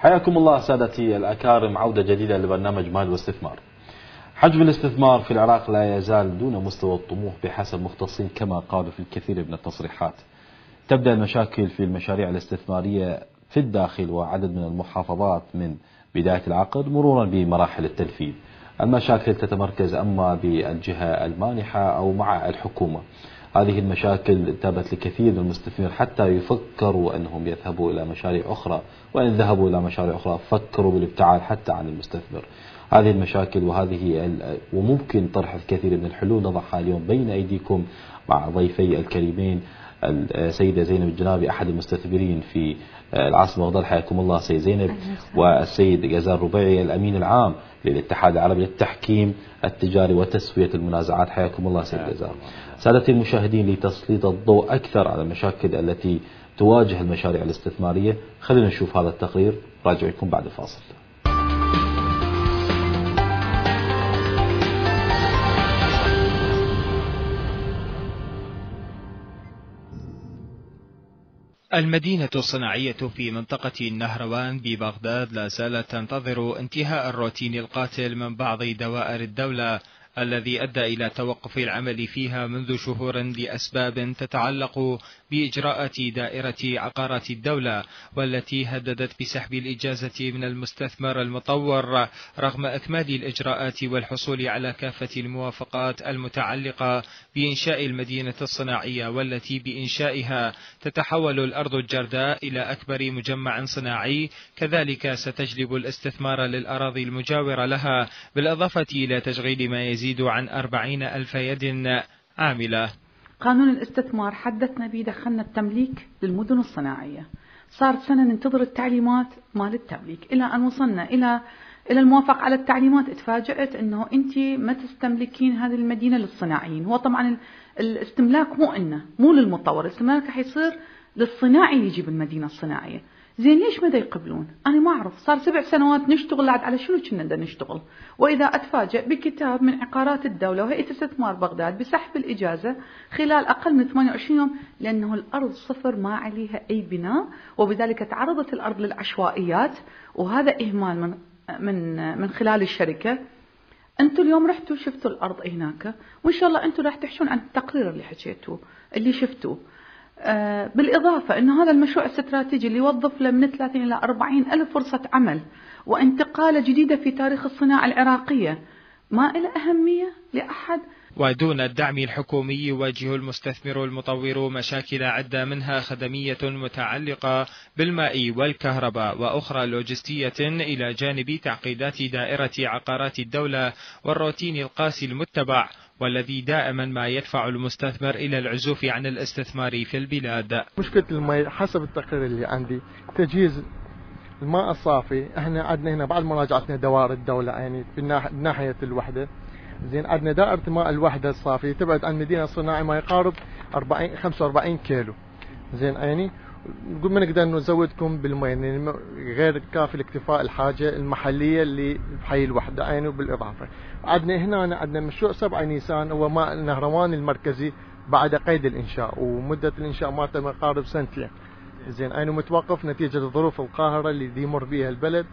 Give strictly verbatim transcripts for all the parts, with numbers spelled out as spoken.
حياكم الله سادتي الأكارم، عودة جديدة لبرنامج مال واستثمار. حجم الاستثمار في العراق لا يزال دون مستوى الطموح بحسب مختصين كما قالوا في الكثير من التصريحات. تبدأ المشاكل في المشاريع الاستثمارية في الداخل وعدد من المحافظات من بداية العقد مرورا بمراحل التنفيذ. المشاكل تتمركز أما بالجهة المانحة أو مع الحكومة. هذه المشاكل انتابت لكثير من المستثمرين حتى يفكروا أنهم يذهبوا إلى مشاريع أخرى، وإن ذهبوا إلى مشاريع أخرى فكروا بالابتعاد حتى عن المستثمر. هذه المشاكل وهذه وممكن طرح الكثير من الحلول نضعها اليوم بين أيديكم مع ضيفي الكريمين السيدة زينب الجنابي أحد المستثمرين في العاصمة بغداد، حياكم الله سيد زينب، والسيد غزال ربيعي الأمين العام للاتحاد العربي للتحكيم التجاري وتسوية المنازعات، حياكم الله سيد غزال. سادتي المشاهدين، لتسليط الضوء أكثر على المشاكل التي تواجه المشاريع الاستثمارية خلينا نشوف هذا التقرير، راجع لكم بعد الفاصل. المدينة الصناعية في منطقة النهروان ببغداد لا زالت تنتظر انتهاء الروتين القاتل من بعض دوائر الدولة الذي أدى إلى توقف العمل فيها منذ شهور لأسباب تتعلق بإجراءات دائرة عقارات الدولة، والتي هددت بسحب الإجازة من المستثمر المطور رغم إكمال الإجراءات والحصول على كافة الموافقات المتعلقة بإنشاء المدينة الصناعية، والتي بإنشائها تتحول الأرض الجرداء إلى أكبر مجمع صناعي، كذلك ستجلب الاستثمار للأراضي المجاورة لها، بالإضافة إلى تشغيل ما يزيد يزيد عن أربعين ألف يد عاملة. قانون الاستثمار حدثنا به دخلنا التمليك للمدن الصناعية، صار سنة ننتظر التعليمات مال التمليك إلى أن وصلنا إلى إلى الموافقة على التعليمات. اتفاجأت أنه أنت ما تستملكين هذه المدينة للصناعيين. هو طبعا الاستملاك مو إنه مو للمطور، الاستملاك حيصير للصناعي اللي يجيب المدينة الصناعية. زين ليش ما دا يقبلون؟ أنا ما أعرف، صار سبع سنوات نشتغل عاد على شنو كنا دا نشتغل، وإذا أتفاجأ بكتاب من عقارات الدولة وهيئة استثمار بغداد بسحب الإجازة خلال أقل من ثمانية وعشرين يوم، لأنه الأرض صفر ما عليها أي بناء، وبذلك تعرضت الأرض للعشوائيات، وهذا إهمال من من من خلال الشركة. أنتوا اليوم رحتوا شفتوا الأرض هناك، وإن شاء الله أنتوا راح تحشون عن التقرير اللي حكيتوه اللي شفتوه. آه بالإضافة أن هذا المشروع الاستراتيجي اللي يوظف له من ثلاثين إلى أربعين ألف فرصة عمل وانتقالة جديدة في تاريخ الصناعة العراقية، ما إلى أهمية لأحد. ودون الدعم الحكومي يواجه المستثمر المطور مشاكل عدة، منها خدمية متعلقة بالماء والكهرباء، وأخرى لوجستية، إلى جانب تعقيدات دائرة عقارات الدولة والروتين القاسي المتبع، والذي دائما ما يدفع المستثمر إلى العزوف عن الاستثمار في البلاد. مشكلة الماء حسب التقرير اللي عندي تجهيز الماء الصافي. احنا عندنا هنا بعد مراجعتنا دوائر الدولة يعني في ناحية الوحدة، زين عندنا دائرة الماء الوحدة الصافي تبعد عن المدينة الصناعية ما يقارب أربعين خمسة وأربعين كيلو، زين يعني نقول ما نقدر نزودكم بالماء يعني غير كافي لاكتفاء الحاجة المحلية اللي بحي الوحدة يعني. وبالإضافة عندنا هنا عندنا مشروع سبعة نيسان هو ماء النهروان المركزي بعد قيد الإنشاء، ومدة الإنشاء مالته ما يقارب سنتين، زين يعني متوقف نتيجة الظروف القاهرة اللي يمر بها البلد،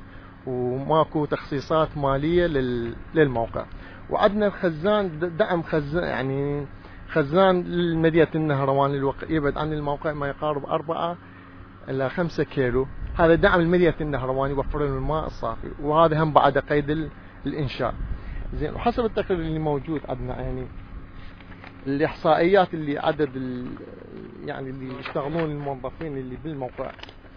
وماكو تخصيصات مالية للموقع. وعندنا الخزان دعم خزان يعني خزان لمدينة النهروان يبعد عن الموقع ما يقارب أربعة إلى خمسة كيلو، هذا دعم المدينة النهروان يوفر لهم الماء الصافي، وهذا هم بعد قيد الإنشاء. زين وحسب التقرير اللي موجود عندنا يعني الإحصائيات اللي عدد يعني اللي يشتغلون الموظفين اللي بالموقع،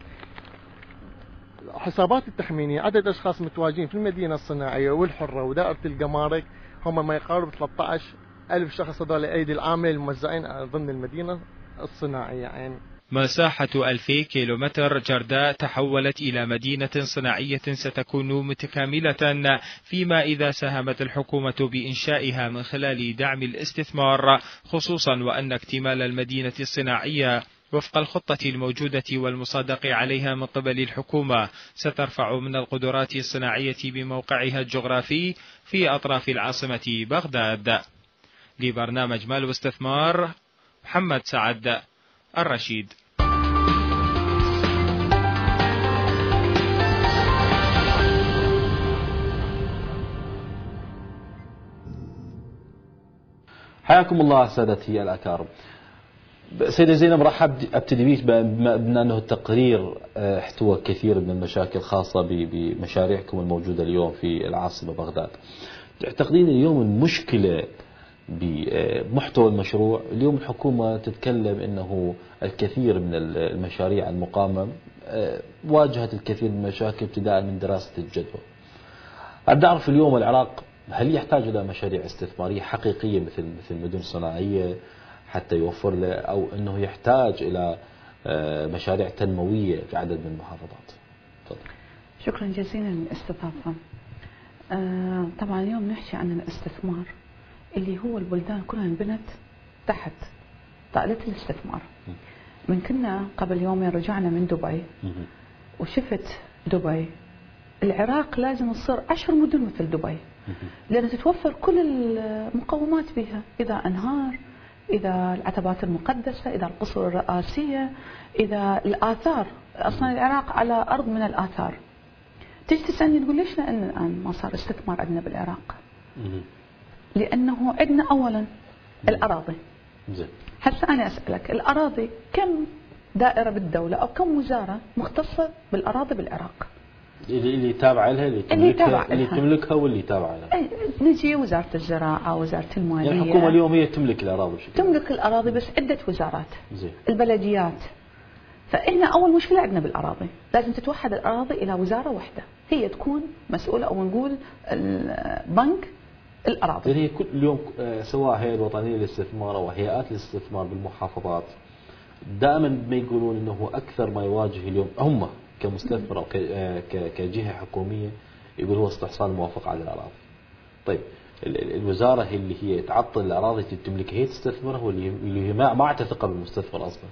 حسابات التخمينية عدد أشخاص متواجدين في المدينة الصناعية والحرة ودائرة الجمارك هم ما يقارب ثلاثة عشر ألف شخص، هذول أيدي العاملة الموزعين ضمن المدينة الصناعية يعني. مساحة ألفي كيلومتر جرداء تحولت إلى مدينة صناعية ستكون متكاملة، فيما إذا ساهمت الحكومة بإنشائها من خلال دعم الاستثمار، خصوصا وأن اكتمال المدينة الصناعية وفق الخطة الموجودة والمصادق عليها من قبل الحكومة سترفع من القدرات الصناعية بموقعها الجغرافي في أطراف العاصمة بغداد. لبرنامج مال واستثمار، محمد سعد الرشيد. حياكم الله سادتي الأكارم. سيدة زينب راح ابتدي بيك بما انه التقرير احتوى كثير من المشاكل خاصة بمشاريعكم الموجودة اليوم في العاصمة بغداد. تعتقدين اليوم المشكلة بمحتوى المشروع؟ اليوم الحكومة تتكلم انه الكثير من المشاريع المقامة واجهت الكثير من المشاكل ابتداء من دراسة الجدوى. أريد أعرف اليوم العراق هل يحتاج إلى مشاريع استثمارية حقيقية مثل مثل مدن صناعية حتى يوفر له، أو أنه يحتاج إلى مشاريع تنموية في عدد من المحافظات؟ تفضل. شكرا جزيلا للاستضافة. آه طبعا اليوم نحكي عن الاستثمار اللي هو البلدان كلها انبنت تحت طائلة الاستثمار. من كنا قبل يومين رجعنا من دبي وشفت دبي، العراق لازم تصير عشر مدن مثل دبي، لأن تتوفر كل المقومات بها، إذا أنهار، إذا العتبات المقدسة، إذا القصور الرئاسية، إذا الآثار. أصلا العراق على أرض من الآثار. تيجي تسألني تقول ليش لأن الآن ما صار استثمار عندنا بالعراق؟ لأنه عندنا أولا الأراضي. هسه أنا أسألك، الأراضي كم دائرة بالدولة أو كم وزارة مختصة بالأراضي بالعراق؟ اللي اللي تابعه لها، اللي تملكها، اللي تملكها واللي تابعه لها. نجي وزارة الزراعة، وزارة المالية. يعني الحكومة اليوم هي تملك الأراضي بشكل تملك الأراضي بس عدة وزارات. زي. البلديات. فإحنا أول مشكلة عندنا بالأراضي، لازم تتوحد الأراضي إلى وزارة واحدة، هي تكون مسؤولة، أو نقول البنك الأراضي. يعني كل اليوم سواء هي الوطنية للاستثمار أو هيئات الاستثمار بالمحافظات دائما ما يقولون أنه أكثر ما يواجه اليوم هم كمستثمر أو كجهة حكومية، يقول هو استحصال الموافقة على الأراضي. طيب الوزارة هي اللي هي تعطل الأراضي اللي تملكها هي تستثمرها، واللي هي ما ما ثقة بالمستثمر أصلا.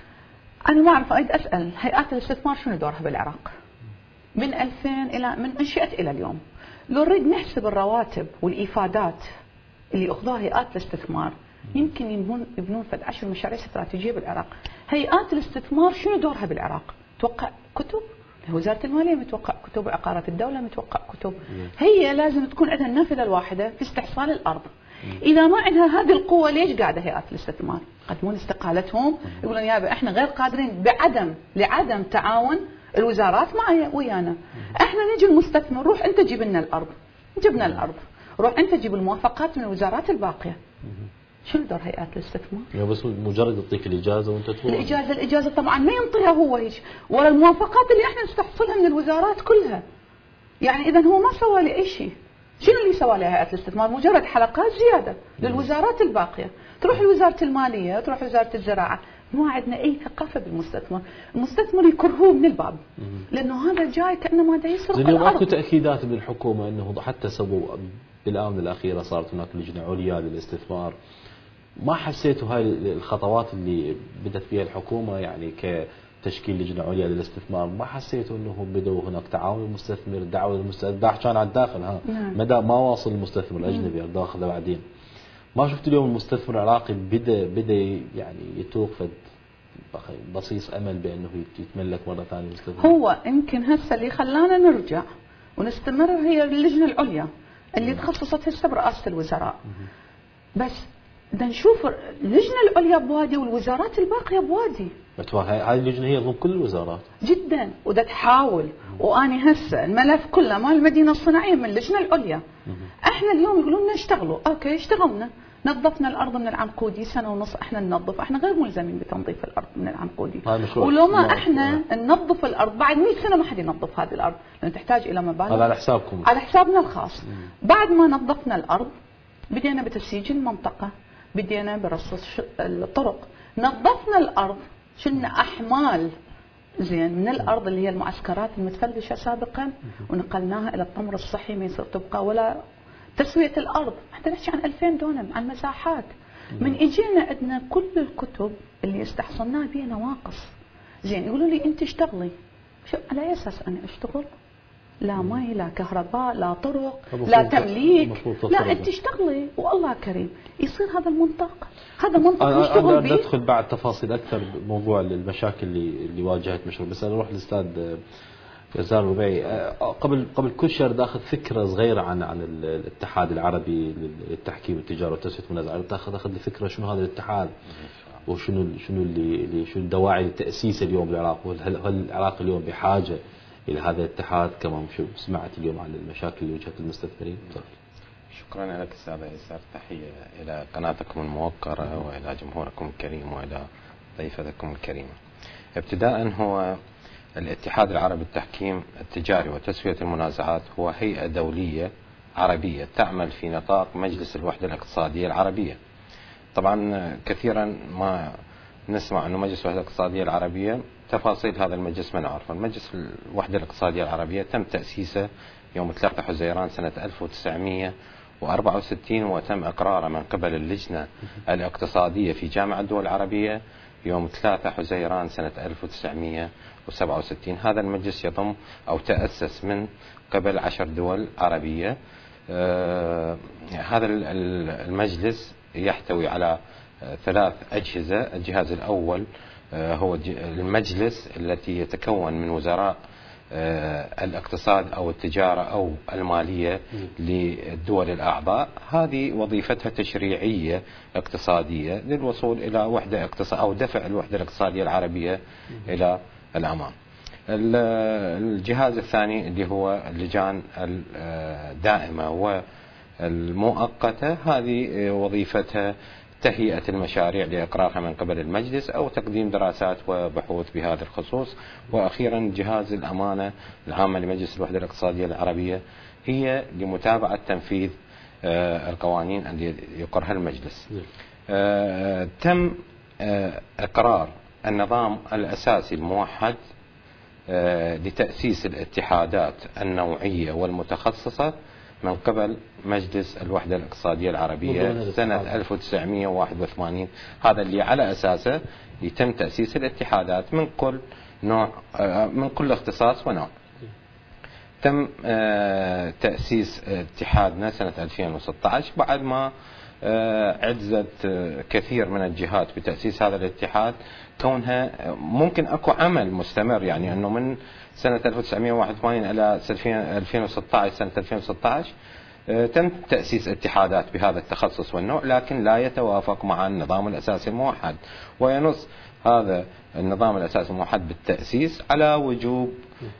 أنا ما أعرف، أريد أسأل هيئات الاستثمار شنو دورها بالعراق؟ من ألفين إلى من أنشئت إلى اليوم، لو نريد نحسب الرواتب والإيفادات اللي أخذوها هيئات الاستثمار يمكن يبنون يبنون فد عشر مشاريع استراتيجية بالعراق. هيئات الاستثمار شنو دورها بالعراق؟ توقع كتب؟ وزارة المالية متوقع كتب، عقارات الدولة متوقع كتب. هي لازم تكون عندها النافذة الواحدة في استحصال الأرض. إذا ما عندها هذه القوة ليش قاعدة هيئات الاستثمار؟ يقدمون استقالتهم، يقولون يابا احنا غير قادرين بعدم لعدم تعاون الوزارات مع ويانا. احنا نجي المستثمر، روح انت جيب لنا الأرض، جبنا الأرض، روح انت جيب الموافقات من الوزارات الباقية. شنو دور هيئات الاستثمار؟ يعني بس مجرد يعطيك الإجازة وانت تروح. الإجازة الإجازة طبعا ما ينطيها هو هيك، ولا الموافقات اللي احنا نستحصلها من الوزارات كلها. يعني إذا هو ما سوى لي أي شيء. شنو اللي سوى لها هيئات الاستثمار؟ مجرد حلقات زيادة للوزارات الباقية. تروح لوزارة المالية، تروح لوزارة الزراعة، ما عندنا أي ثقافة بالمستثمر. المستثمر يكرهوه من الباب، لأنه هذا جاي كأنه ما يسرق الأرض. اليوم اكو تأكيدات من الحكومة أنه حتى سووا بالآونة الأخيرة صارت هناك لجنة عليا للاستثمار. ما حسيتوا هاي الخطوات اللي بدأت فيها الحكومة يعني كتشكيل لجنة عليا للاستثمار، ما حسيتوا انه بدأوا هناك تعاون المستثمر، دعوة المستثمر، دا كان على الداخل ها نعم. مدى ما واصل المستثمر الأجنبي أرد أخذه بعدين. ما شفت اليوم المستثمر العراقي بدأ بدأ يعني يتوق فد بصيص أمل بأنه يتملك مرة ثانية المستثمر؟ هو يمكن هسه اللي خلانا نرجع ونستمر هي اللجنة العليا اللي تخصصت هسه برئاسة الوزراء. بس بدنا نشوف اللجنة العليا بوادي والوزارات الباقية بوادي. هاي اللجنة هي ضمن كل الوزارات جدا، وده تحاول. واني هسه الملف كله مال المدينة الصناعية من اللجنة العليا. احنا اليوم يقولون لنا اشتغلوا، اوكي اشتغلنا، نظفنا الارض من العنقودي سنة ونص احنا ننظف، احنا غير ملزمين بتنظيف الارض من العنقودي. ولو ما احنا ننظف الارض بعد مئة سنة ما حد ينظف هذه الارض، لان تحتاج الى مبالغ. هذا على حسابكم؟ على حسابنا الخاص. مم. بعد ما نظفنا الارض بدينا بتسييج المنطقة، بدينا برصص الطرق، نظفنا الارض، شلنا احمال زين من الارض اللي هي المعسكرات المتفلشه سابقا ونقلناها الى التمر الصحي، ما يصير تبقى ولا تسويه الارض. احنا نحكي عن ألفين دونم، عن مساحات. من اجينا عندنا كل الكتب اللي استحصلناها بها نواقص. زين يقولوا لي انت اشتغلي، شو على اي اساس انا اشتغل؟ لا مي، لا كهرباء، لا طرق، لا تمليك، لا انت اشتغلي والله كريم يصير هذا المنطق. هذا منطق نشتغل به. ندخل بعد تفاصيل اكثر بموضوع المشاكل اللي اللي واجهت مشروع، بس انا اروح للاستاذ يزال الربيعي، قبل قبل كل شهر داخل فكره صغيره عن عن الاتحاد العربي للتحكيم والتجاره وتسويه المنازعات، تاخذ اخذ لي فكره شنو هذا الاتحاد وشنو شنو اللي شنو الدواعي لتاسيسه اليوم بالعراق، وهل هل العراق اليوم بحاجه الى هذا الاتحاد كما سمعت اليوم عن المشاكل اللي واجهت المستثمرين؟ شكرا لك استاذ ايسر، تحيه الى قناتكم الموقره والى جمهوركم الكريم والى ضيفتكم الكريمه. ابتداء، هو الاتحاد العربي للتحكيم التجاري وتسويه المنازعات هو هيئه دوليه عربيه تعمل في نطاق مجلس الوحده الاقتصاديه العربيه. طبعا كثيرا ما نسمع انه مجلس الوحده الاقتصاديه العربيه، تفاصيل هذا المجلس ما نعرفها. المجلس الوحده الاقتصاديه العربيه تم تاسيسه يوم ثلاثة حزيران سنه ألف وتسعمئة وأربعة وستين، وتم اقراره من قبل اللجنه الاقتصاديه في جامعه الدول العربيه يوم ثلاثة حزيران سنه ألف وتسعمئة وسبعة وستين. هذا المجلس يضم او تاسس من قبل عشر دول عربيه. آه هذا المجلس يحتوي على ثلاث أجهزة. الجهاز الأول هو المجلس التي يتكون من وزراء الاقتصاد أو التجارة أو المالية للدول الأعضاء. هذه وظيفتها تشريعية اقتصادية للوصول إلى وحدة اقتصاد أو دفع الوحدة الاقتصادية العربية إلى الأمام. الجهاز الثاني اللي هو اللجان الدائمة والمؤقتة، هذه وظيفتها تهيئة المشاريع لإقرارها من قبل المجلس أو تقديم دراسات وبحوث بهذا الخصوص. وأخيرا جهاز الأمانة العامة لمجلس الوحدة الاقتصادية العربية، هي لمتابعة تنفيذ القوانين التي يقرها المجلس. تم إقرار النظام الأساسي الموحد لتأسيس الاتحادات النوعية والمتخصصة من قبل مجلس الوحدة الاقتصادية العربية سنة ألف وتسعمئة وواحد وثمانين. هذا اللي على أساسه يتم تأسيس الاتحادات من كل نوع، من كل اختصاص ونوع. تم تأسيس اتحادنا سنة ألفين وستة عشر بعد ما عجزت كثير من الجهات بتأسيس هذا الاتحاد، كونها ممكن اكو عمل مستمر، يعني انه من سنة ألف وتسعمئة وواحد وثمانين الى ألفين وستة عشر سنة ألفين وستة عشر تم تأسيس اتحادات بهذا التخصص والنوع، لكن لا يتوافق مع النظام الأساسي الموحد. وينص هذا النظام الأساسي الموحد بالتأسيس على وجوب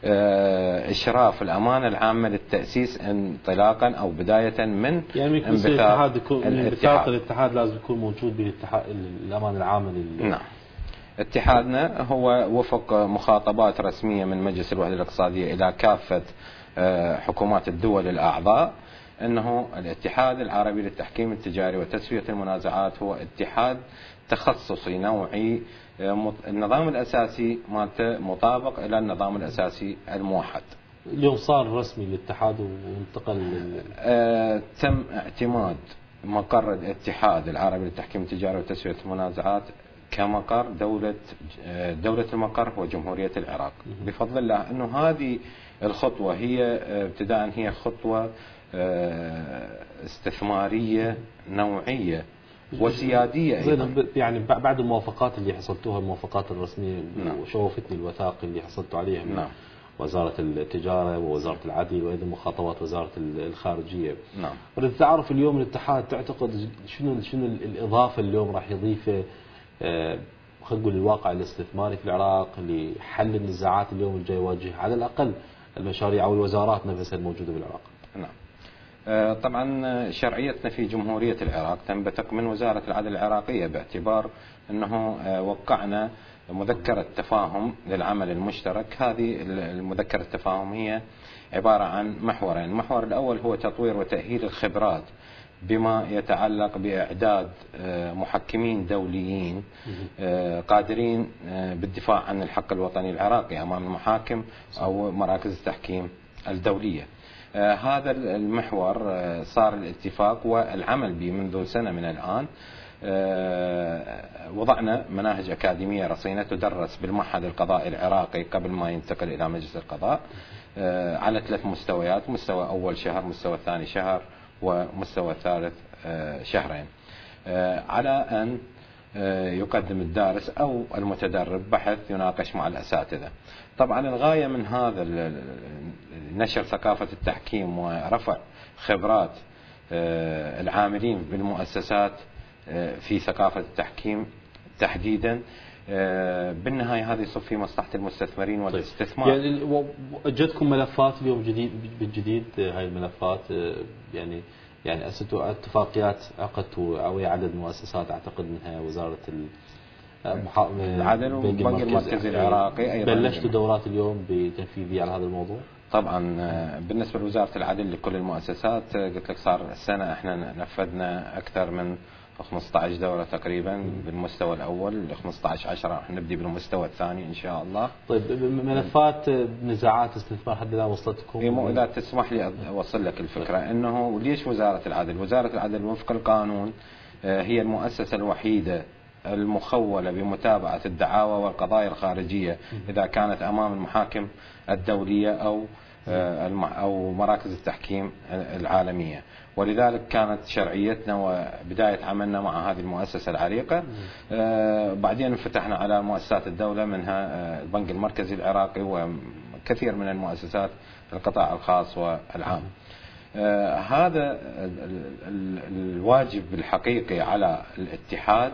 إشراف الأمانة العامة للتأسيس انطلاقا أو بداية من يعني انبثاق الاتحاد. الاتحاد لازم يكون موجود بالاتحاد الأمانة العامة لل... نعم. اتحادنا هو وفق مخاطبات رسمية من مجلس الوحدة الاقتصادية إلى كافة حكومات الدول الأعضاء، أنه الاتحاد العربي للتحكيم التجاري وتسوية المنازعات هو اتحاد تخصصي نوعي. النظام الأساسي مالته مطابق إلى النظام الأساسي الموحد. اليوم صار رسمي الاتحاد وانتقل لل... آه تم اعتماد مقر الاتحاد العربي للتحكيم التجاري وتسوية المنازعات كمقر دولة دولة المقر هو جمهورية العراق بفضل الله. أنه هذه الخطوة هي ابتداء هي خطوة استثمارية نوعية وسيادية أيضا. يعني بعد الموافقات اللي حصلتوها، الموافقات الرسمية، نعم. وشوفتني الوثائق اللي حصلتوا عليها من نعم. وزارة التجارة ووزارة العدل وأيضا مخاطبات وزارة الخارجية. نعم. أريد تعرف اليوم الاتحاد تعتقد شنو شنو الإضافة اليوم راح يضيفه أه خلينا نقول الواقع الاستثماري في العراق لحل النزاعات اليوم الجاي يواجه على الأقل المشاريع أو الوزارات نفسها الموجودة بالعراق؟ نعم. طبعا شرعيتنا في جمهورية العراق تنبثق من وزارة العدل العراقية، باعتبار أنه وقعنا مذكرة تفاهم للعمل المشترك. هذه المذكرة التفاهم هي عبارة عن محورين. المحور الأول هو تطوير وتأهيل الخبرات بما يتعلق بإعداد محكمين دوليين قادرين بالدفاع عن الحق الوطني العراقي أمام المحاكم أو مراكز التحكيم الدولية. هذا المحور صار الاتفاق والعمل به منذ سنة من الآن. وضعنا مناهج أكاديمية رصينة تدرس بالمعهد القضائي العراقي قبل ما ينتقل إلى مجلس القضاء على ثلاث مستويات: مستوى أول شهر، مستوى ثاني شهر، ومستوى ثالث شهرين، على أن يقدم الدارس أو المتدرب بحث يناقش مع الأساتذة. طبعا الغاية من هذا نشر ثقافة التحكيم ورفع خبرات العاملين بالمؤسسات في ثقافة التحكيم تحديدا. بالنهاية هذه يصب في مصلحة المستثمرين والاستثمار. يعني جتكم ملفات اليوم جديد بالجديد هاي الملفات، يعني يعني أسستوا اتفاقيات عقدتوا أو عدد مؤسسات أعتقد منها وزارة العدل والبنك المركزي العراقي أيضا. بلشتوا دورات اليوم بتنفيذية على هذا الموضوع؟ طبعا بالنسبة لوزارة العدل لكل المؤسسات قلت لك صار السنة احنا نفذنا أكثر من خمسة عشر دورة تقريبا بالمستوى الأول، خمسة عشر عشرة راح نبدي بالمستوى الثاني إن شاء الله. طيب ملفات نزاعات استثمار حد الآن وصلتكم؟ إيه إذا تسمح لي أوصل لك الفكرة. إنه ليش وزارة العدل؟ وزارة العدل وفق القانون هي المؤسسة الوحيدة المخولة بمتابعة الدعاوى والقضايا الخارجية إذا كانت أمام المحاكم الدولية أو أو مراكز التحكيم العالمية. ولذلك كانت شرعيتنا وبداية عملنا مع هذه المؤسسة العريقة. بعدين فتحنا على مؤسسات الدولة منها البنك المركزي العراقي وكثير من المؤسسات القطاع الخاص والعام. هذا الواجب الحقيقي على الاتحاد،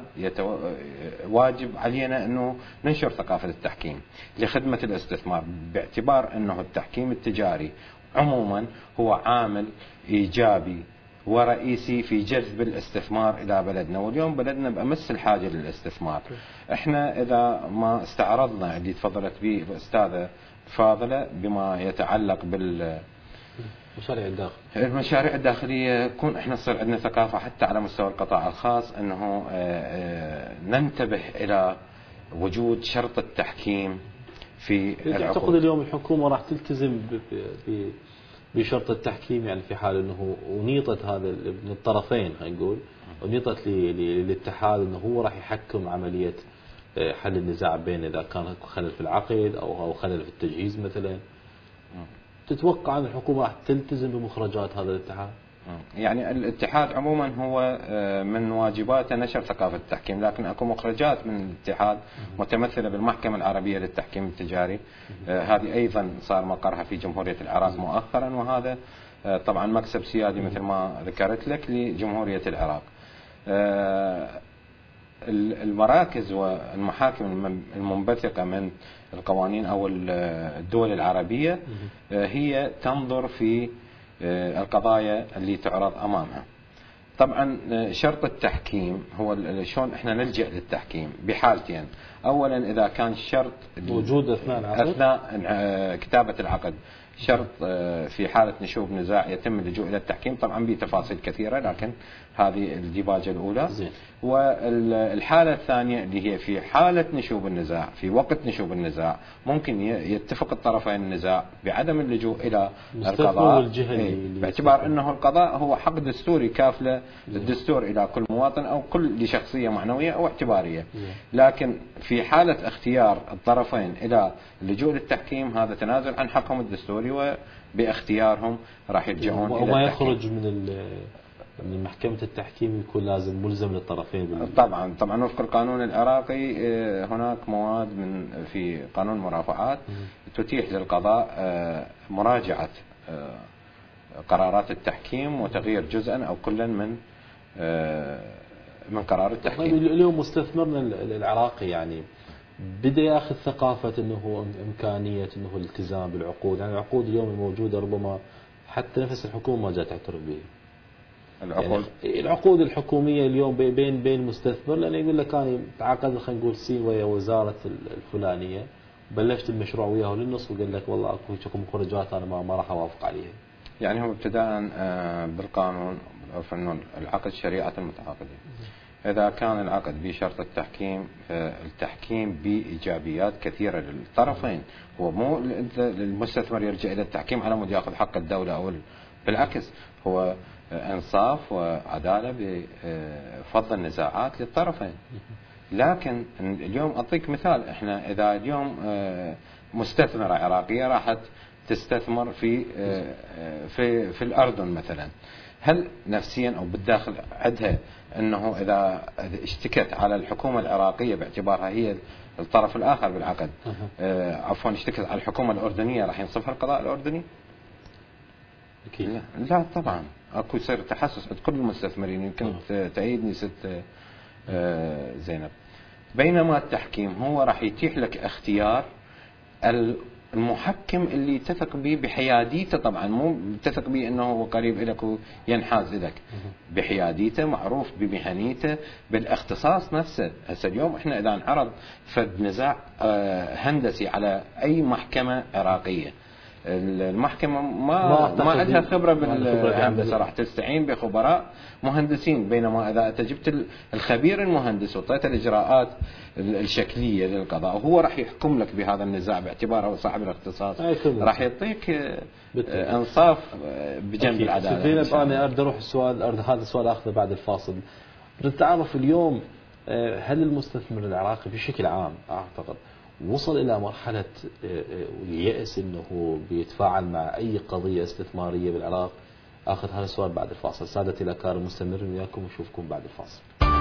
واجب علينا أنه ننشر ثقافة التحكيم لخدمة الاستثمار، باعتبار أنه التحكيم التجاري عموما هو عامل إيجابي ورئيسي في جذب الاستثمار إلى بلدنا. واليوم بلدنا بأمس الحاجة للاستثمار. احنا إذا ما استعرضنا اللي تفضلت به الأستاذة فاضلة بما يتعلق بال المشاريع الداخلية المشاريع الداخلية، يكون احنا صار عندنا ثقافة حتى على مستوى القطاع الخاص انه ننتبه الى وجود شرط التحكيم في العقود. تعتقد اليوم الحكومة راح تلتزم بشرط التحكيم، يعني في حال انه ونيطت هذا من الطرفين خلينا نقول، ونيطت للاتحاد انه هو راح يحكم عملية حل النزاع بين اذا كان خلل في العقد او خلل في التجهيز مثلا، تتوقع أن الحكومة راح تلتزم بمخرجات هذا الاتحاد؟ يعني الاتحاد عموما هو من واجباته نشر ثقافة التحكيم، لكن اكو مخرجات من الاتحاد متمثلة بالمحكمة العربية للتحكيم التجاري. هذه أيضا صار مقرها في جمهورية العراق مؤخرا، وهذا طبعا مكسب سيادي مثل ما ذكرت لك لجمهورية العراق. المراكز والمحاكم المنبثقة من القوانين أو الدول العربية هي تنظر في القضايا اللي تعرض أمامها. طبعا شرط التحكيم هو شلون احنا نلجأ للتحكيم بحالتين. أولا إذا كان الشرط موجود أثناء العقد، أثناء كتابة العقد شرط في حالة نشوب نزاع يتم اللجوء إلى التحكيم، طبعا بتفاصيل كثيرة لكن هذه الديباجة الأولى. زين. والحالة الثانية اللي هي في حالة نشوب النزاع، في وقت نشوب النزاع ممكن يتفق الطرفين النزاع بعدم اللجوء إلى القضاء، باعتبار أنه القضاء هو حق دستوري كافله الدستور إلى كل مواطن أو كل شخصية معنوية أو اعتبارية. لكن في حالة اختيار الطرفين إلى اللجوء للتحكيم هذا تنازل عن حقهم الدستوري، وباختيارهم راح يرجعون إلى وما يخرج من من محكمة التحكيم يكون لازم ملزم للطرفين. طبعا طبعا وفق القانون العراقي هناك مواد من في قانون المرافعات تتيح للقضاء مراجعة قرارات التحكيم وتغيير جزءا أو كلا من من قرار التحكيم. اليوم مستثمرنا العراقي يعني بدأ ياخذ ثقافة انه امكانية انه الالتزام بالعقود، يعني العقود اليوم الموجودة ربما حتى نفس الحكومة ما جات تعترف بها. العقود يعني العقود الحكومية اليوم بين بين مستثمر، لأنه يقول لك أنا تعاقد خلينا نقول سين ويا وزارة الفلانية بلشت المشروع وياه للنص وقال لك والله اكو مخرجات انا ما, ما راح اوافق عليها. يعني هو ابتداء بالقانون انه العقد شريعة المتعاقدين. إذا كان العقد بشرط التحكيم، التحكيم بإيجابيات كثيرة للطرفين، هو مو المستثمر يرجع إلى التحكيم على مود ياخذ حق الدولة أو بالعكس، هو انصاف وعدالة بفض النزاعات للطرفين. لكن اليوم أعطيك مثال، احنا إذا اليوم مستثمرة عراقية راحت تستثمر في في في الأردن مثلا، هل نفسيا او بالداخل عندها انه اذا اشتكت على الحكومه العراقيه باعتبارها هي الطرف الاخر بالعقد، آه عفوا اشتكت على الحكومه الاردنيه، راح ينصفها القضاء الاردني؟ اكيد لا, لا طبعا، اكو يصير تحسس عند كل المستثمرين. يمكن تأيدني ست آه زينب. بينما التحكيم هو راح يتيح لك اختيار المحكم اللي تثق به بحياديته، طبعا مو تثق به انه هو قريب لك وينحاز لك، بحياديته، معروف بمهنيته، بالاختصاص نفسه. هسه اليوم احنا اذا انعرض فد نزاع هندسي على اي محكمه عراقيه، المحكمة ما ما عندها خبرة بالهندسة، راح تستعين بخبراء مهندسين. بينما إذا أنت جبت الخبير المهندس وطيته الإجراءات الشكلية للقضاء وهو راح يحكم لك بهذا النزاع باعتباره صاحب الاختصاص، راح يعطيك إنصاف بجنب العدالة. زينب أنا أريد أروح السؤال، أريد هذا السؤال أخذه بعد الفاصل. بدي أعرف اليوم هل المستثمر العراقي بشكل عام أعتقد وصل إلى مرحلة اليأس أنه بيتفاعل مع أي قضية استثمارية بالعراق؟ أخذ هذا السؤال بعد الفاصل. سادتي الأكارم مستمرين وياكم ونشوفكم بعد الفاصل.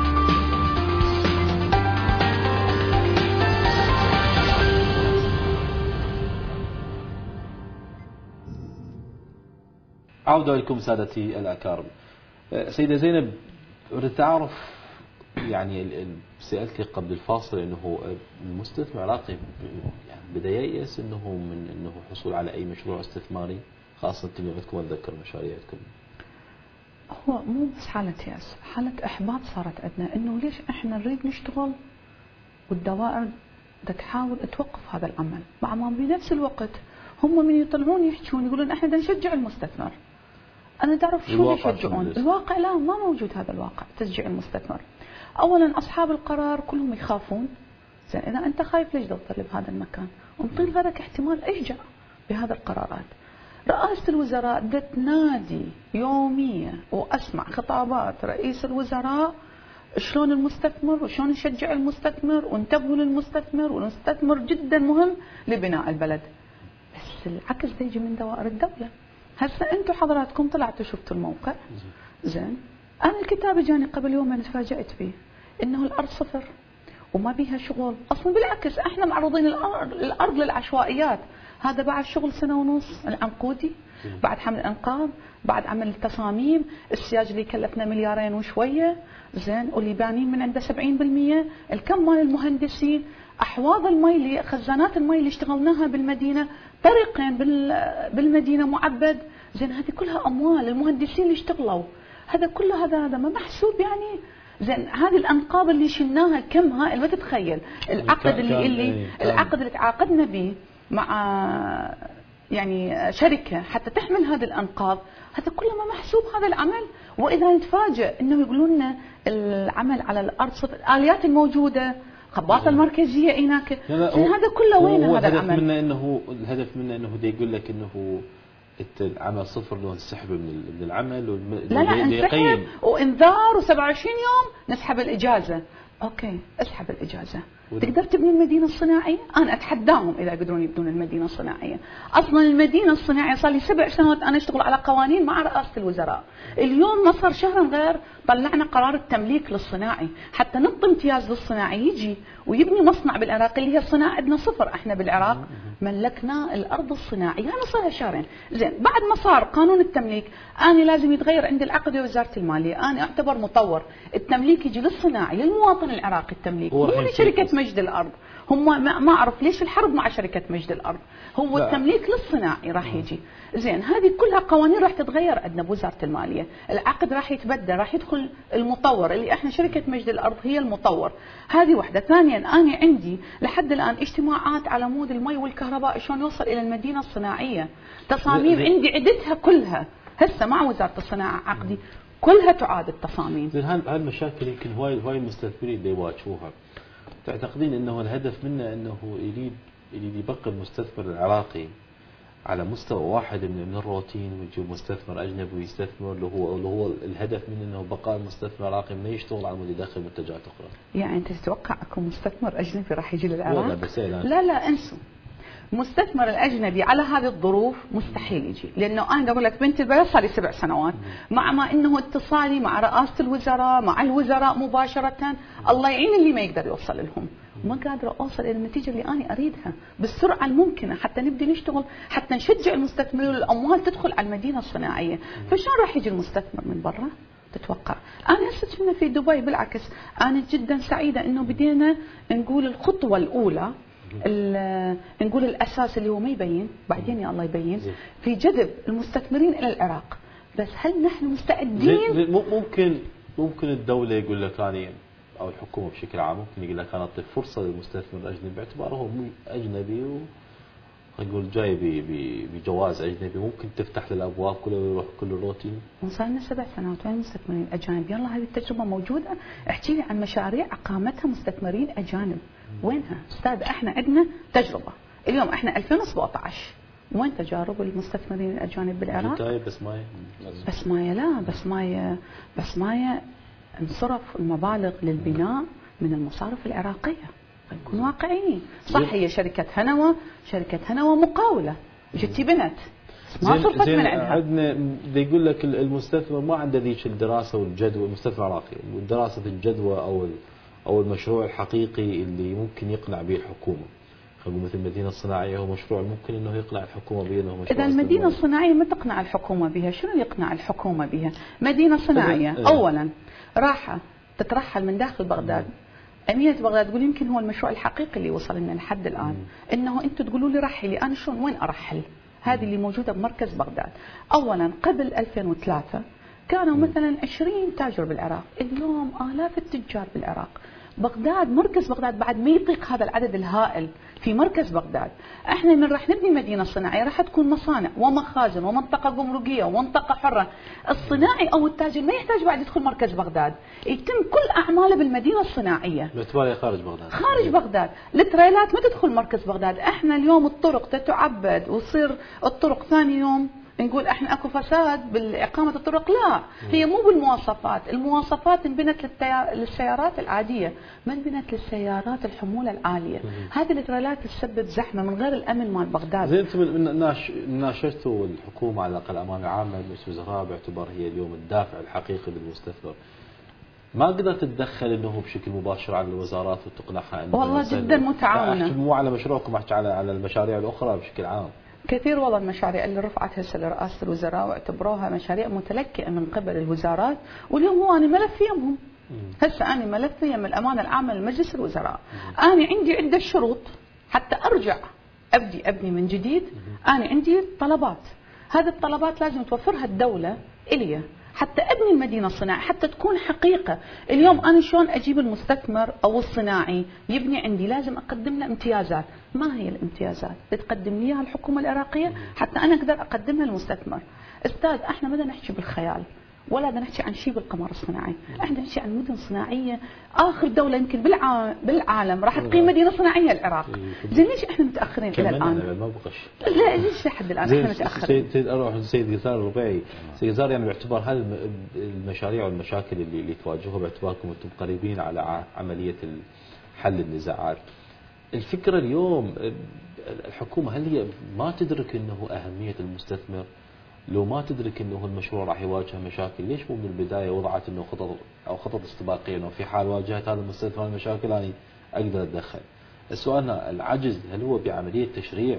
عودة لكم سادتي الأكارم. سيدة زينب، أريد تعرف يعني سألتك قبل الفاصل انه المستثمر العراقي يعني بدا ييأس انه من انه حصول على اي مشروع استثماري، خاصة انتم عندكم اتذكر مشاريعكم. هو مو بس حالة يأس، حالة احباط صارت عندنا، انه ليش احنا نريد نشتغل والدوائر بدها تحاول توقف هذا العمل، مع ما بنفس الوقت هم من يطلعون يحكون يقولون احنا بدنا نشجع المستثمر. انا تعرف شو يشجعون؟ الواقع لا، ما موجود هذا الواقع تشجيع المستثمر. اولا اصحاب القرار كلهم يخافون. زين اذا انت خايف ليش تظل بهذا المكان؟ انطي غيرك احتمال اشجع بهذا القرارات. رئاسة الوزراء بدها تنادي يوميا واسمع خطابات رئيس الوزراء شلون المستثمر وشلون نشجع المستثمر وانتبهوا للمستثمر، والمستثمر جدا مهم لبناء البلد. بس العكس ده يجي من دوائر الدولة. هسه انتم حضراتكم طلعتوا شفتوا الموقع. زين أنا الكتاب جاني قبل يومين تفاجأت فيه إنه الأرض صفر وما بيها شغل، أصلا بالعكس إحنا معروضين الأرض, الأرض للعشوائيات. هذا بعد شغل سنة ونص العنقودي، بعد حمل الأنقاض، بعد عمل التصاميم، السياج اللي كلفنا مليارين وشوية. زين واللي بانين من عنده سبعين بالمئة، الكم مال المهندسين، أحواض المي اللي خزانات المي اللي اشتغلناها بالمدينة، طريقين بالمدينة معبد. زين هذه كلها أموال المهندسين اللي اشتغلوا، هذا كله هذا هذا ما محسوب يعني. زين هذه الانقاض اللي شلناها كم هائل، ما تتخيل العقد اللي اللي العقد اللي تعاقدنا به مع يعني شركه حتى تحمل هذه الانقاض، هذا كله ما محسوب هذا العمل. واذا نتفاجئ انه يقولون لنا العمل على الارض صفر، الاليات الموجوده، خباطه المركزيه هناك، هذا كله وين هذا العمل؟ الهدف منه انه الهدف منه انه ده يقول لك انه العمل صفر لو نسحب من العمل لا لا انسحب وانذار وسبعة وعشرين يوم نسحب الاجازه. اوكي اسحب الاجازه، تقدر تبني المدينه الصناعيه؟ انا اتحداهم اذا يقدرون يبنون المدينه الصناعيه. اصلا المدينه الصناعيه صار لي سبع سنوات انا اشتغل على قوانين مع رئاسه الوزراء. اليوم ما صار شهر غير طلعنا قرار التمليك للصناعي حتى نعطي امتياز للصناعي يجي ويبني مصنع بالعراق اللي هي الصناعه عندنا صفر. احنا بالعراق ملكنا الارض الصناعيه، انا صار لها شهرين. زين بعد ما صار قانون التمليك انا لازم يتغير عندي العقد وزاره الماليه، انا اعتبر مطور، التمليك يجي للصناعي للمواطن العراقي، التمليك مو لشركه مجد الارض. هم ما اعرف ليش الحرب مع شركه مجد الارض، هو لا. التمليك للصناعي راح يجي. زين هذه كلها قوانين راح تتغير عندنا بوزاره الماليه، العقد راح يتبدل، راح يدخل المطور اللي احنا شركه مجد الارض هي المطور. هذه واحده. ثانيا انا عندي لحد الان اجتماعات على مود المي والكهرباء شلون يوصل الى المدينه الصناعيه، تصاميم عندي عدتها كلها هسه مع وزاره الصناعه عقدي كلها تعاد التصاميم. زين هالمشاكل يمكن هواي هواي المستثمرين اللي يواجهوها، تعتقدين انه الهدف منه انه يريد يريد يبقى المستثمر العراقي على مستوى واحد من الروتين ويجيب مستثمر اجنبي ويستثمر، اللي هو اللي هو الهدف منه انه بقاء المستثمر العراقي ما يشتغل على مود يدخل منتجات اخرى؟ يعني انت تتوقع اكو مستثمر اجنبي راح يجي للعراق؟ لا بس لا لا انسوا. المستثمر الاجنبي على هذه الظروف مستحيل يجي، لانه انا اقول لك بنت البلد صار لي سبع سنوات، مع ما انه اتصالي مع رئاسه الوزراء مع الوزراء مباشره، الله يعين اللي ما يقدر يوصل لهم، ما قادره اوصل الى النتيجه اللي انا اريدها بالسرعه الممكنه حتى نبدا نشتغل، حتى نشجع المستثمرين والاموال تدخل على المدينه الصناعيه، فشلون راح يجي المستثمر من برا؟ تتوقع؟ انا هسه كنا في دبي بالعكس، انا جدا سعيده انه بدينا نقول الخطوه الاولى، نقول الاساس اللي هو ما يبين، بعدين يا الله يبين، في جذب المستثمرين الى العراق، بس هل نحن مستعدين؟ ممكن ممكن الدوله يقول لك انا او الحكومه بشكل عام ممكن يقول لك انا اعطي فرصه للمستثمر الاجنبي باعتباره هو اجنبي و نقول جاي بجواز اجنبي، ممكن تفتح له الابواب كله ويروح كله روتين. صار لنا سبع سنوات وين المستثمرين الاجانب؟ يلا هذه التجربه موجوده، احكي لي عن مشاريع اقامتها مستثمرين اجانب، وينها؟ استاذ احنا عندنا تجربه، اليوم احنا ألفين وسبعطعش، وين تجارب المستثمرين الاجانب بالعراق؟ بس ماي بس ماي لا بس ماي بس ماي انصرف المبالغ للبناء من المصارف العراقيه، نكون واقعيين، صح هي شركة هنوى، شركة هنوى مقاولة، جتي بنت ما صرفت من عندها. عندنا يقول لك المستثمر ما عنده ذيك الدراسة والجدوى، المستثمر العراقي دراسة الجدوى او او المشروع الحقيقي اللي ممكن يقنع به الحكومة. خلينا مثل المدينة الصناعية هو مشروع ممكن انه يقنع الحكومة به انه مشروع. اذا المدينة الصناعية ما تقنع الحكومة بها، شنو يقنع الحكومة بها؟ مدينة صناعية اولا راحة تترحل من داخل بغداد. أمينة بغداد تقول يمكن هو المشروع الحقيقي اللي وصل لنا لحد الآن، مم. إنه أنتم تقولوا لي رحلي، أنا شلون وين أرحل؟ هذه اللي موجودة بمركز بغداد. أولا قبل ألفين وثلاثة كانوا مم. مثلا عشرين تاجر بالعراق، اليوم آلاف التجار بالعراق. بغداد مركز بغداد بعد ما يطيق هذا العدد الهائل في مركز بغداد. احنا من راح نبني مدينه صناعيه راح تكون مصانع ومخازن ومنطقه جمركيه ومنطقه حره، الصناعي او التاجر ما يحتاج بعد يدخل مركز بغداد، يتم كل اعماله بالمدينه الصناعيه. باعتبارها خارج بغداد. خارج بغداد، التريلات ما تدخل مركز بغداد، احنا اليوم الطرق تتعبد وتصير الطرق ثاني يوم نقول احنا اكو فساد باقامه الطرق، لا هي مو بالمواصفات، المواصفات انبنت للسيارات العاديه، ما انبنت للسيارات الحموله العاليه، هذه التريلات تسبب زحمه من غير الامن مال بغداد. زين انتم ناشدتوا الحكومه على الاقل امام العامه مجلس الوزراء باعتبار هي اليوم الدافع الحقيقي للمستثمر، ما قدرت تتدخل انه بشكل مباشر على الوزارات وتقنعها انه والله جدا متعاونه. احكي مو على مشروعكم، احكي على على المشاريع الاخرى بشكل عام. كثير والله المشاريع اللي رفعت هسه لرئاسه الوزراء واعتبروها مشاريع متلكئه من قبل الوزارات، واليوم هو انا ملف يمهم. هسه انا ملف يم الامانه العامه لمجلس الوزراء، انا عندي عده شروط حتى ارجع ابدي ابني من جديد، انا عندي طلبات، هذه الطلبات لازم توفرها الدوله الي حتى ابني المدينه الصناعيه، حتى تكون حقيقه. اليوم انا شلون اجيب المستثمر او الصناعي يبني عندي؟ لازم اقدم له امتيازات، ما هي الامتيازات؟ بتقدم لي اياها الحكومه العراقيه حتى انا اقدر اقدمها للمستثمر. استاذ احنا ما بدنا نحكي بالخيال ولا بدنا نحكي عن شيء بالقمر الصناعي، احنا نحكي عن مدن صناعيه، اخر دوله يمكن بالعالم راح تقيم مدينه صناعيه العراق. زين ليش احنا متاخرين الى الان؟ ما بقش لا ليش لحد الان احنا متاخرين؟ سيد اروح سيد قزار الربيعي، سيد قزار يعني باعتبار هذه المشاريع والمشاكل اللي, اللي تواجهوها باعتباركم انتم قريبين على عمليه حل النزاعات، الفكره اليوم الحكومه هل هي ما تدرك انه اهميه المستثمر؟ لو ما تدرك انه المشروع راح يواجه مشاكل، ليش مو من البدايه وضعت انه خطط او خطط استباقيه انه في حال واجهت هذا المستثمر المشاكل انا اقدر اتدخل؟ السؤال العجز هل هو بعمليه تشريع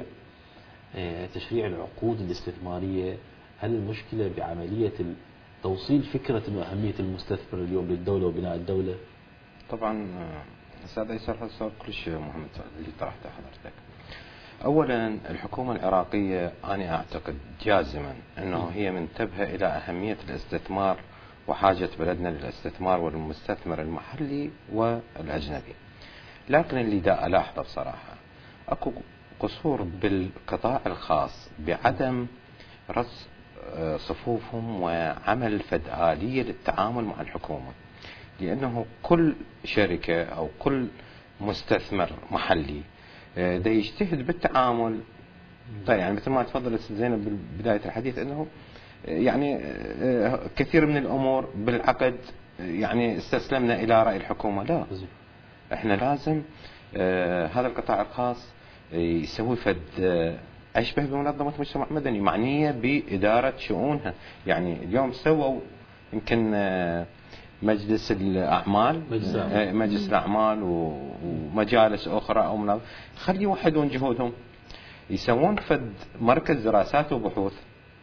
تشريع العقود الاستثماريه؟ هل المشكله بعمليه توصيل فكره انه اهميه المستثمر اليوم للدوله وبناء الدوله؟ طبعا استاذ ايسر هذا السؤال كلش مهم اللي طرحته حضرتك. اولا الحكومه العراقيه انا اعتقد جازما انه هي منتبهه الى اهميه الاستثمار وحاجه بلدنا للاستثمار والمستثمر المحلي والاجنبي. لكن اللي دا الاحظه بصراحه اكو قصور بالقطاع الخاص بعدم رص صفوفهم وعمل فد آلية للتعامل مع الحكومه، لانه كل شركه او كل مستثمر محلي ده يجتهد بالتعامل. طيب يعني مثل ما تفضلت زينب ببدايه الحديث انه يعني كثير من الامور بالعقد يعني استسلمنا الى راي الحكومه، لا احنا لازم هذا القطاع الخاص يسوي فد أشبه بمنظمة مجتمع مدني معنية بإدارة شؤونها. يعني اليوم سووا يمكن مجلس الأعمال مجلس, مجلس الأعمال ومجالس أخرى أو منظمة، خلي يوحدون جهودهم يسوون فد مركز دراسات وبحوث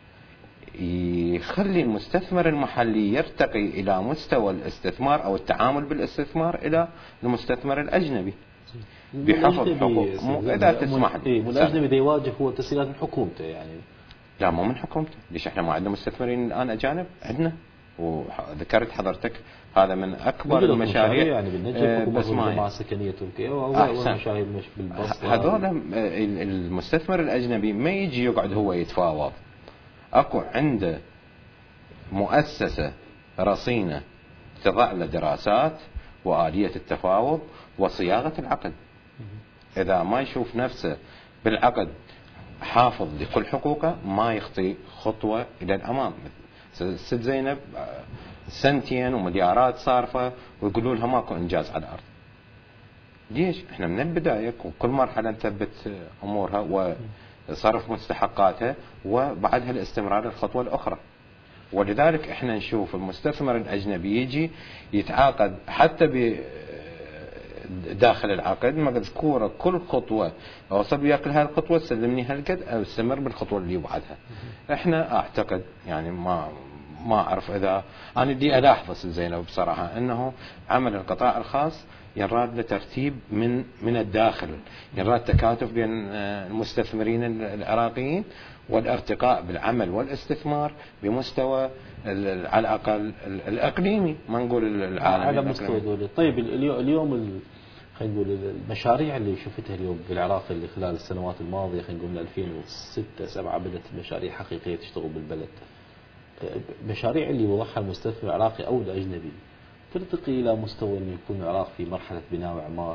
يخلي المستثمر المحلي يرتقي إلى مستوى الاستثمار أو التعامل بالاستثمار إلى المستثمر الأجنبي بحفظ حقوق. مو إذا تسمح لي الأجنبي ده يواجه هو تسهيلات من حكومته يعني. لا مو من حكومته، ليش احنا ما عندنا مستثمرين الآن أجانب؟ عندنا، وذكرت حضرتك هذا من أكبر المشاريع يعني بالنجف وجماعة سكنية تركيا ومشاهير مش بالبسطة. هذول المستثمر الأجنبي ما يجي يقعد هو يتفاوض، أكو عنده مؤسسة رصينة تضع له دراسات وآلية التفاوض وصياغة العقد. إذا ما يشوف نفسه بالعقد حافظ لكل حقوقه ما يخطي خطوة إلى الأمام. ست زينب سنتين ومليارات صارفة ويقولوا لها ماكو إنجاز على الأرض. ليش؟ إحنا من البداية وكل مرحلة نثبت أمورها وصرف مستحقاتها وبعدها الاستمرار الخطوة الأخرى. ولذلك إحنا نشوف المستثمر الأجنبي يجي يتعاقد حتى ب داخل العقد مذكورة كل خطوة، أوصل وياك لهذه الخطوة سلمني هالقد أو استمر بالخطوة اللي بعدها. إحنا أعتقد يعني ما ما أعرف إذا أنا دي ألاحظ زينب بصراحة أنه عمل القطاع الخاص يراد لترتيب من من الداخل، يراد تكاتف بين المستثمرين العراقيين والارتقاء بالعمل والاستثمار بمستوى على الأقل الإقليمي، ما نقول العالمي على مستوى دولي. طيب اليوم خلينا نقول المشاريع اللي شفتها اليوم في العراق اللي خلال السنوات الماضية، خلينا نقول من ألفين وستة سبعة بدأت مشاريع حقيقية تشتغل بالبلد. مشاريع اللي وضعها المستثمر العراقي أو الأجنبي ترتقي إلى مستوى أن يكون العراق في مرحلة بناء وإعمار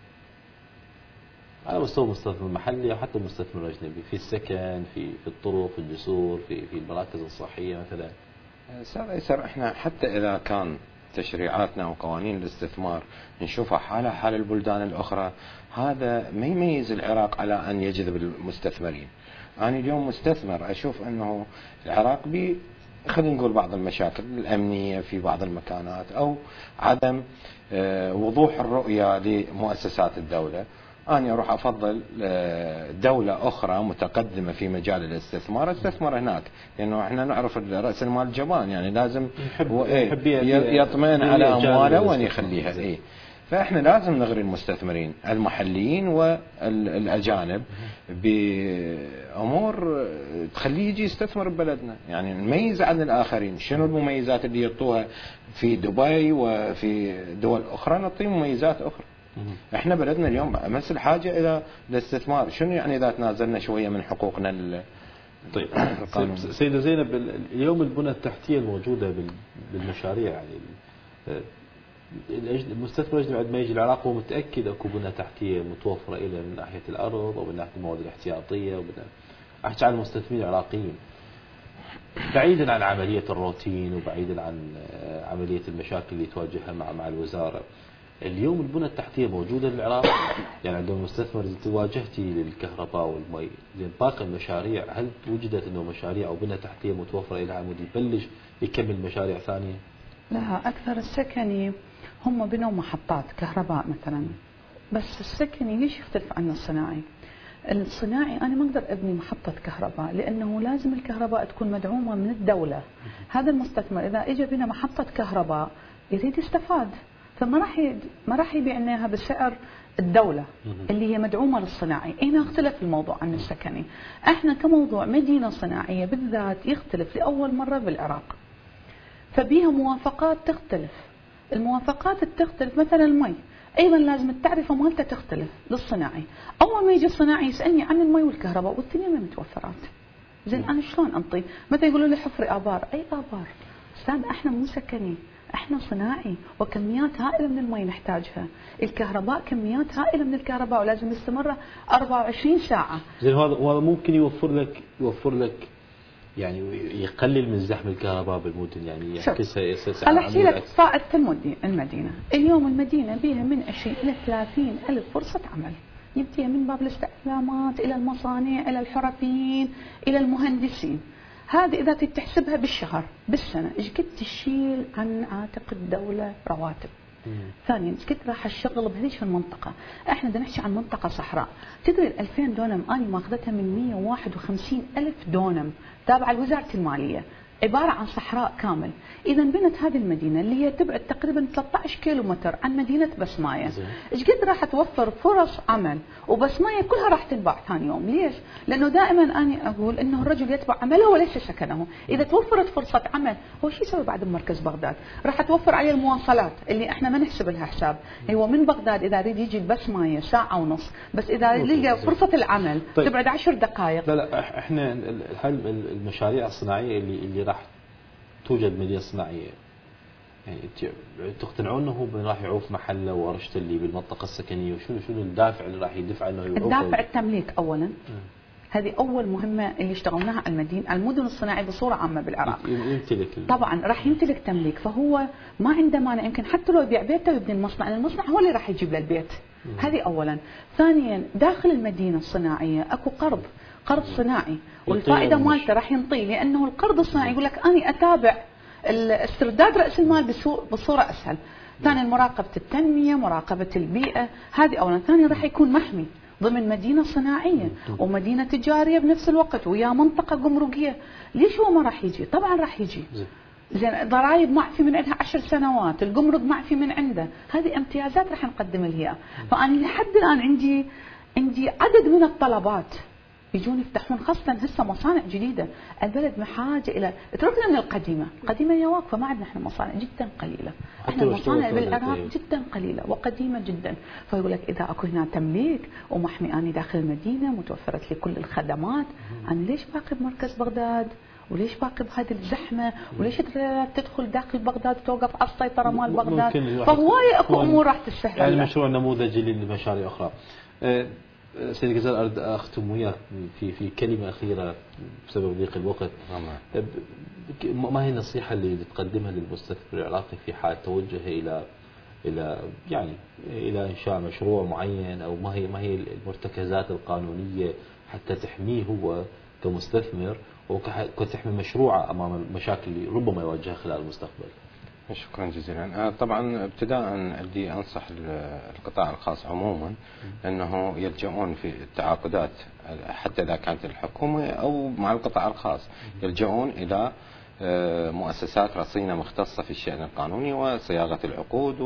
على مستوى المستثمر المحلي أو حتى المستثمر الأجنبي في السكن، في في الطرق، في الجسور، في في المراكز الصحية مثلا. أستاذ أيسر، إحنا حتى إذا كان تشريعاتنا وقوانين الاستثمار نشوفها حالة حال البلدان الأخرى، هذا ما يميز العراق على أن يجذب المستثمرين. أنا اليوم مستثمر أشوف أنه العراق بي خلينا نقول بعض المشاكل الأمنية في بعض المكانات أو عدم وضوح الرؤية لمؤسسات الدولة، أنا أروح أفضل دولة أخرى متقدمة في مجال الاستثمار استثمر هناك، لأنه إحنا نعرف رأس المال جبان، يعني لازم يطمئن على أمواله وين يخليها. إيه، فإحنا لازم نغري المستثمرين المحليين والأجانب بأمور تخليه يجي يستثمر ببلدنا، يعني نميز عن الآخرين. شنو المميزات اللي يعطوها في دبي وفي دول أخرى نعطيه مميزات أخرى. احنا بلدنا اليوم امس الحاجه الى الاستثمار. شنو يعني اذا تنازلنا شويه من حقوقنا ال طيب سيده زينب، اليوم البنى التحتيه الموجوده بالمشاريع، يعني المستثمر الاجنبي عندما يجي العراق هو متاكد اكو بنى تحتيه متوفره له من ناحيه الارض او من ناحيه المواد الاحتياطيه، احكي عن المستثمرين العراقيين بعيدا عن عمليه الروتين وبعيدا عن عمليه المشاكل اللي تواجهها مع مع الوزاره. اليوم البنى التحتيه موجوده للعراق، يعني عندما المستثمر انت واجهتي للكهرباء والمي، زين باقي المشاريع هل وجدت انه مشاريع او بنى تحتيه متوفره الى عمود يبلش يكمل مشاريع ثانيه؟ لا، اكثر السكني هم بنوا محطات كهرباء مثلا، بس السكني ليش يختلف عن الصناعي؟ الصناعي انا ما اقدر ابني محطه كهرباء لانه لازم الكهرباء تكون مدعومه من الدوله. هذا المستثمر اذا اجى بنا محطه كهرباء يريد يستفاد، فما راح ما راح يبيع لنا بسعر الدوله اللي هي مدعومه للصناعي. هنا اختلف الموضوع عن السكني. احنا كموضوع مدينه صناعيه بالذات يختلف لاول مره بالعراق، فبيها موافقات تختلف. الموافقات تختلف، مثلا المي ايضا لازم التعرفه مالته تختلف للصناعي. اول ما يجي الصناعي يسالني عن المي والكهرباء والاثنين متوفرات، زين انا شلون انطي؟ متى يقولوا لي حفري ابار، اي ابار؟ استاذ احنا مو سكني، احنا صناعي وكميات هائله من المي نحتاجها، الكهرباء كميات هائله من الكهرباء ولازم يستمر أربعة وعشرين ساعه. زين هذا وهذا ممكن يوفر لك يوفر لك يعني يقلل من زحم الكهرباء بالمدن، يعني يعكسها ساعه. انا احكي لك فائده المدينه. اليوم المدينه بها من عشرين الى ثلاثين الف فرصه عمل يبدي من باب الاستعلامات إلى المصانع إلى الحرفيين إلى المهندسين. هذه إذا تحسبها بالشهر بالسنة إيش قد تشيل عن عاتق الدولة رواتب. ثانيا ايش قد راح الشغل بهذيك المنطقة. احنا بدنا نحكي عن منطقة صحراء. تدري ال ألفين دونم أنا ماخذتها من مئة وواحد وخمسين ألف دونم تابعة لوزارة المالية، عبارة عن صحراء كامل. إذا بنت هذه المدينة اللي هي تبعد تقريبا ثلاثة عشر كيلو متر عن مدينة بسماية، إيش قد راح توفر فرص عمل، وبسماية كلها راح تنباع ثاني يوم. ليش؟ لأنه دائما أنا أقول إنه الرجل يتبع عمله وليس سكنه. إذا توفرت فرصة عمل هو شو يسوي بعد بمركز بغداد؟ راح توفر عليه المواصلات اللي إحنا ما نحسب لها حساب. هو من بغداد إذا يريد يجي البسماية ساعة ونص، بس إذا لقى فرصة العمل طيب. تبعد عشر دقائق. لا لا إحنا هل المشاريع الصناعية اللي اللي راح توجد مدينة صناعية، يعني تقتنعون انه راح يعوف محله ورشته اللي بالمنطقه السكنيه، وشنو شنو الدافع اللي راح يدفع انه يعوف؟ الدافع التمليك اولا. م. هذه اول مهمه اللي اشتغلناها على المدينه المدن الصناعيه بصوره عامه بالعراق. يمتلك طبعا راح يمتلك تمليك، فهو ما عنده مانع يمكن حتى لو يبيع بيته ويبني المصنع، لان المصنع هو اللي راح يجيب له البيت. م. هذه اولا. ثانيا داخل المدينه الصناعيه اكو قرض قرض صناعي، والفائده مالته راح ينطيه، لانه القرض الصناعي يقول لك انا اتابع استرداد رأس المال بصورة أسهل. ثانيا مراقبة التنمية، مراقبة البيئة، هذه أولا. ثانيا راح يكون محمي ضمن مدينة صناعية ومدينة تجارية بنفس الوقت ويا منطقة جمركية. ليش هو ما راح يجي؟ طبعا راح يجي. زين ضرائب معفي من عندها عشر سنوات، الجمرك معفي من عنده، هذه امتيازات راح نقدم لها. فأنا لحد الآن عندي عندي عدد من الطلبات يجون يفتحون، خاصة هسه مصانع جديدة. البلد بحاجة إلى اتركنا من القديمة، القديمة هي واقفة، ما عندنا احنا مصانع جدا قليلة. احنا المصانع بالعراق جدا قليلة وقديمة جدا. فيقول لك إذا اكو هنا تمليك ومحمي أنا داخل المدينة متوفرت لي كل الخدمات، أنا ليش باقي بمركز بغداد؟ وليش باقي بهذه الزحمة؟ وليش تدخل داخل بغداد وتوقف على السيطرة مال بغداد؟ فهواية اكو امور راح تسهل. يعني مشروع نموذجي للمشاريع أخرى. أه سيد غزال أريد أختم وياك في في كلمة أخيرة بسبب ضيق الوقت. ما هي النصيحة اللي تقدمها للمستثمر العراقي في حال توجه إلى إلى يعني إلى إنشاء مشروع معين، أو ما هي ما هي المرتكزات القانونية حتى تحميه هو كمستثمر وكتحمي مشروعه أمام المشاكل اللي ربما يواجهها خلال المستقبل؟ شكرا جزيلا. طبعا ابتداء بدي انصح القطاع الخاص عموما انه يلجؤون في التعاقدات حتى اذا كانت الحكومه او مع القطاع الخاص، يلجؤون الى مؤسسات رصينه مختصه في الشأن القانوني وصياغه العقود،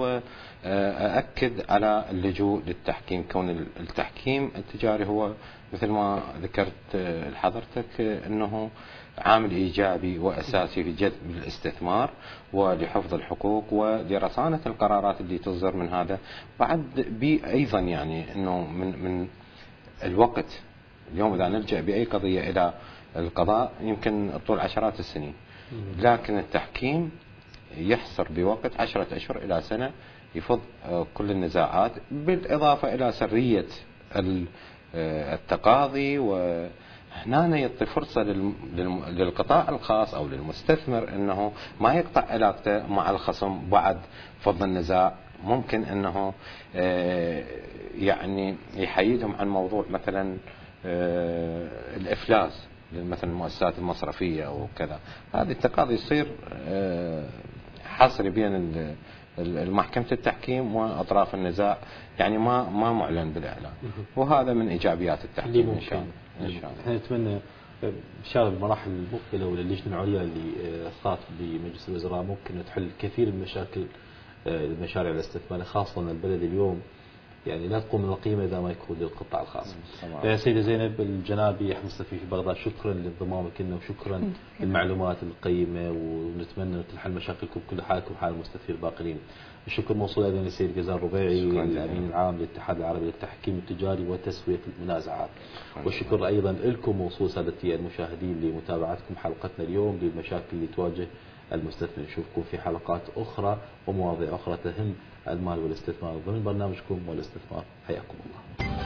واكد على اللجوء للتحكيم. كون التحكيم التجاري هو مثل ما ذكرت لحضرتك انه عامل ايجابي واساسي في جذب الاستثمار ولحفظ الحقوق ولرصانه القرارات اللي تصدر من هذا. بعد بي ايضا يعني انه من من الوقت اليوم اذا نلجا باي قضيه الى القضاء يمكن طول عشرات السنين، لكن التحكيم يحصر بوقت عشرة اشهر الى سنه يفض كل النزاعات، بالاضافه الى سريه التقاضي. وهنا يعطي فرصة للقطاع الخاص أو للمستثمر أنه ما يقطع علاقته مع الخصم بعد فض النزاع. ممكن أنه يعني يحيدهم عن موضوع مثلا الإفلاس مثلا المؤسسات المصرفية أو كذا. هذه التقاضي يصير حصري بين المحكمة التحكيم وأطراف النزاع، يعني ما ما معلن بالإعلام، وهذا من إيجابيات التحكيم إن شاء الله. إن شاء الله. احنا نتمنى إن شاء الله بالمراحل المقبلة وللجنة العليا اللي صارت بمجلس الوزراء ممكن تحل كثير من مشاكل المشاريع الاستثمارية، خاصة أن البلد اليوم يعني لا تقوم القيمة إذا ما يكون للقطاع الخاص. سيدة زينب الجنابي أحمد الصفي في بغداد، شكرا لانضمامك لنا وشكرا للمعلومات القيمة، ونتمنى أن تنحل مشاكلكم كل حالكم وحال المستثمرين الباقين. الشكر موصول أيضا للسيد غزال ربيعي الأمين العام للاتحاد العربي للتحكيم التجاري وتسوية المنازعات. والشكر أيضا لكم موصول سادتي المشاهدين لمتابعتكم حلقتنا اليوم للمشاكل اللي تواجه المستثمر. نشوفكم في حلقات أخرى ومواضيع أخرى تهم المال والاستثمار ضمن برنامجكم والاستثمار. حياكم الله.